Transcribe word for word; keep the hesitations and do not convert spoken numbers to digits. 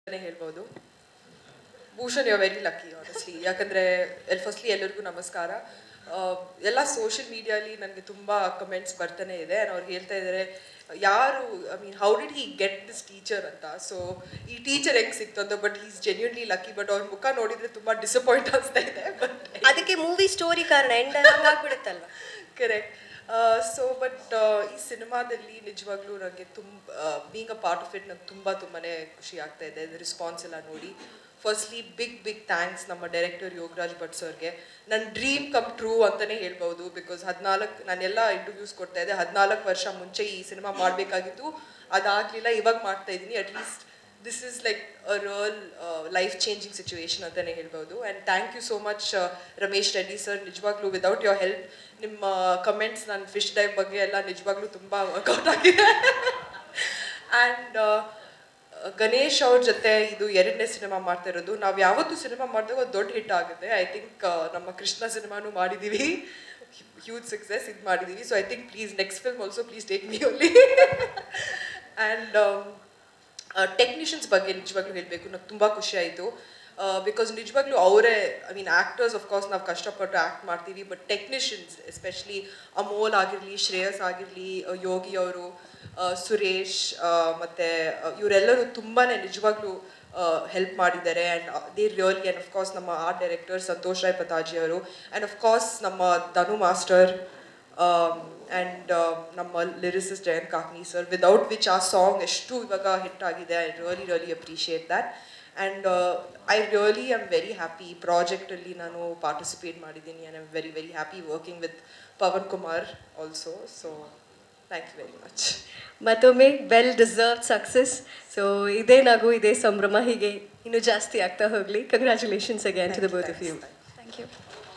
ಹೇಳ್ಬೋದು. Bhushan you are very lucky honestly. ಯಾಕಂದರೆ ಎಲ್ ಫಸ್ಟ್ಲಿ ಎಲ್ಲರಿಗೂ ನಮಸ್ಕಾರ. ಎಲ್ಲ ಸೋಷಿಯಲ್ ಮೀಡಿಯಾಲಿ ನನಗೆ ತುಂಬ ಕಮೆಂಟ್ಸ್ ಬರ್ತಾನೆ ಇದೆ. ಅವ್ರು ಹೇಳ್ತಾ ಇದ್ದಾರೆ ಯಾರು I mean how did he get this teacher ಅಂತ. ಸೊ ಈ ಟೀಚರ್ ಹೆಂಗೆ ಸಿಕ್ತು ಅಂತ. But is genuinely lucky. But ಅವ್ರ ಮುಖ ನೋಡಿದರೆ ತುಂಬ ಡಿಸಪಾಯಿಂಟ್ ಆಗ್ತಾ ಇದೆ. ಬಟ್ ಅದಕ್ಕೆ ಮೂವಿ ಸ್ಟೋರಿ ಕಾರಣ ಎಂಡ್ ಆಗ್ಬಿಡುತ್ತಲ್ವ. ಕರೆಕ್ಟ್. ಸೊ ಬಟ್ ಈ ಸಿನಿಮಾದಲ್ಲಿ ನಿಜವಾಗ್ಲೂ ನನಗೆ ತುಂಬ being a part of it ನಂಗೆ ತುಂಬ ತುಂಬಾ ಖುಷಿ ಆಗ್ತಾ ಇದೆ. ರೆಸ್ಪಾನ್ಸ್ ಎಲ್ಲ ನೋಡಿ. ಫಸ್ಟ್ಲಿ ಬಿಗ್ ಬಿಗ್ ಥ್ಯಾಂಕ್ಸ್ ನಮ್ಮ ಡೈರೆಕ್ಟರ್ ಯೋಗರಾಜ್ ಭಟ್ ಸರ್ಗೆ. ನನ್ನ ಡ್ರೀಮ್ ಕಮ್ ಟ್ರೂ ಅಂತಲೇ ಹೇಳ್ಬೋದು. ಬಿಕಾಸ್ ಹದಿನಾಲ್ಕು ನಾನೆಲ್ಲ ಇಂಟರ್ವ್ಯೂಸ್ ಕೊಡ್ತಾ ಇದ್ದೆ. ಹದಿನಾಲ್ಕು ವರ್ಷ ಮುಂಚೆ ಈ ಸಿನಿಮಾ ಮಾಡಬೇಕಾಗಿತ್ತು, ಅದಾಗಲಿಲ್ಲ. ಇವಾಗ ಮಾಡ್ತಾ ಇದ್ದೀನಿ. At least this is like a real life changing situation ಅಂತಲೇ ಹೇಳ್ಬೋದು. And thank you so much Ramesh Reddy sir. ನಿಜವಾಗ್ಲೂ ವಿದೌಟ್ ಯೋರ್ ಹೆಲ್ಪ್ ನಿಮ್ಮ ಕಮೆಂಟ್ಸ್ ನನ್ನ ಫಿಶ್ ಡೈವ್ ಬಗ್ಗೆ ಎಲ್ಲ ನಿಜವಾಗ್ಲೂ ತುಂಬ ವರ್ಕೌಟ್ ಆಗಿದೆ. ಆ್ಯಂಡ್ ಗಣೇಶ್ ಅವ್ರ ಜೊತೆ ಇದು ಎರಡನೇ ಸಿನಿಮಾ ಮಾಡ್ತಾ ಇರೋದು. ನಾವು ಯಾವತ್ತೂ ಸಿನಿಮಾ ಮಾಡಿದಾಗ ಒಂದು ದೊಡ್ಡ ಹಿಟ್ ಆಗುತ್ತೆ. ಐ ಥಿಂಕ್ ನಮ್ಮ ಕೃಷ್ಣ ಸಿನಿಮಾನೂ ಮಾಡಿದ್ದೀವಿ, ಹ್ಯೂಜ್ ಸಕ್ಸಸ್ ಇದು ಮಾಡಿದ್ದೀವಿ. So I think please next film also please take me only. And technicians ಬಗ್ಗೆ ನಿಜವಾಗ್ಲೂ ಹೇಳಬೇಕು, ನಂಗೆ ತುಂಬ ಖುಷಿ ಆಯಿತು. ಬಿಕಾಸ್ ನಿಜವಾಗ್ಲೂ ಅವರೇ ಐ ಮೀನ್ ಆ್ಯಕ್ಟರ್ಸ್ ಆಫ್ಕೋರ್ಸ್ ನಾವು ಕಷ್ಟಪಟ್ಟು ಆ್ಯಕ್ಟ್ ಮಾಡ್ತೀವಿ. ಬಟ್ ಟೆಕ್ನಿಷಿಯನ್ಸ್ ಎಸ್ಪೆಷಲಿ ಅಮೋಲ್ ಆಗಿರಲಿ, ಶ್ರೇಯಸ್ ಆಗಿರಲಿ, ಯೋಗಿ ಅವರು, ಸುರೇಶ್ ಮತ್ತು ಇವರೆಲ್ಲರೂ ತುಂಬಾ ನಿಜವಾಗ್ಲೂ ಹೆಲ್ಪ್ ಮಾಡಿದ್ದಾರೆ. And they really. And of course ನಮ್ಮ ಆರ್ಟ್ ಡೈರೆಕ್ಟರ್ ಸಂತೋಷ್ ರಾಯ್ ಪತಾಜಿ ಅವರು. ಆ್ಯಂಡ್ ಅಫ್ಕೋರ್ಸ್ ನಮ್ಮ ಧನು ಮಾಸ್ಟರ್ ಆ್ಯಂಡ್ ನಮ್ಮ lyricist Jayant Kaikini sir, without which ಆ ಸಾಂಗ್ ಎಷ್ಟು ಇವಾಗ ಹಿಟ್ ಆಗಿದೆ. I really really appreciate that. And I really am very happy. ಈ ಪ್ರಾಜೆಕ್ಟಲ್ಲಿ ನಾನು ಪಾರ್ಟಿಸಿಪೇಟ್ ಮಾಡಿದ್ದೀನಿ. And I am very very happy working with Pawan Kumar also. So thank you very much. ಮತ್ತೊಮ್ಮೆ well deserved success. So ಇದೇ ನಗು, ಇದೇ ಸಂಭ್ರಮ ಹೀಗೆ ಇನ್ನೂ ಜಾಸ್ತಿ ಆಗ್ತಾ ಹೋಗಲಿ. Congratulations again to the both of you. Thank you.